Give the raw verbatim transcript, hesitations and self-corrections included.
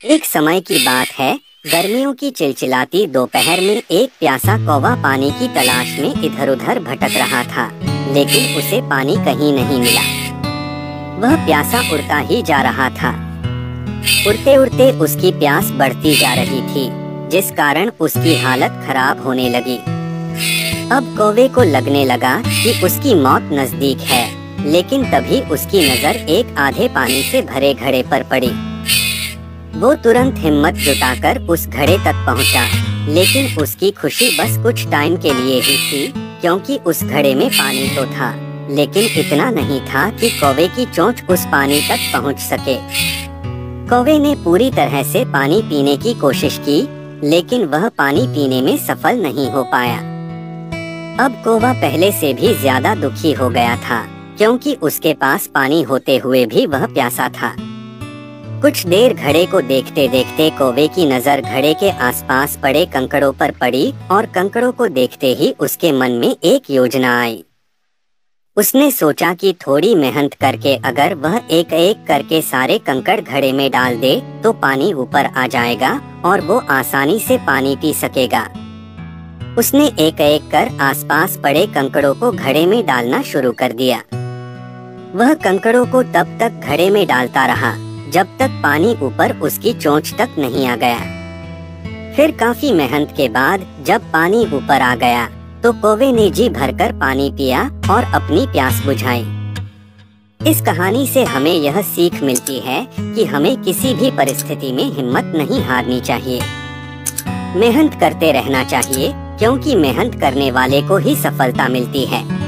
एक समय की बात है, गर्मियों की चिलचिलाती दोपहर में एक प्यासा कौवा पानी की तलाश में इधर उधर भटक रहा था, लेकिन उसे पानी कहीं नहीं मिला। वह प्यासा उड़ता ही जा रहा था। उड़ते उड़ते उसकी प्यास बढ़ती जा रही थी, जिस कारण उसकी हालत खराब होने लगी। अब कौवे को लगने लगा कि उसकी मौत नजदीक है, लेकिन तभी उसकी नजर एक आधे पानी से भरे घड़े पर पड़ी। वो तुरंत हिम्मत जुटाकर उस घड़े तक पहुंचा, लेकिन उसकी खुशी बस कुछ टाइम के लिए ही थी, क्योंकि उस घड़े में पानी तो था, लेकिन इतना नहीं था कि कौवे की चोंच उस पानी तक पहुंच सके। कौवे ने पूरी तरह से पानी पीने की कोशिश की, लेकिन वह पानी पीने में सफल नहीं हो पाया। अब कौवा पहले से भी ज्यादा दुखी हो गया था, क्योंकि उसके पास पानी होते हुए भी वह प्यासा था। कुछ देर घड़े को देखते देखते कौवे की नजर घड़े के आसपास पड़े कंकड़ों पर पड़ी, और कंकड़ों को देखते ही उसके मन में एक योजना आई। उसने सोचा कि थोड़ी मेहनत करके अगर वह एक एक करके सारे कंकड़ घड़े में डाल दे तो पानी ऊपर आ जाएगा और वो आसानी से पानी पी सकेगा। उसने एक एक कर आसपास पड़े कंकड़ों को घड़े में डालना शुरू कर दिया। वह कंकड़ों को तब तक घड़े में डालता रहा जब तक पानी ऊपर उसकी चोंच तक नहीं आ गया। फिर काफी मेहनत के बाद जब पानी ऊपर आ गया तो कौवे ने जी भरकर पानी पिया और अपनी प्यास बुझाई। इस कहानी से हमें यह सीख मिलती है कि हमें किसी भी परिस्थिति में हिम्मत नहीं हारनी चाहिए। मेहनत करते रहना चाहिए, क्योंकि मेहनत करने वाले को ही सफलता मिलती है।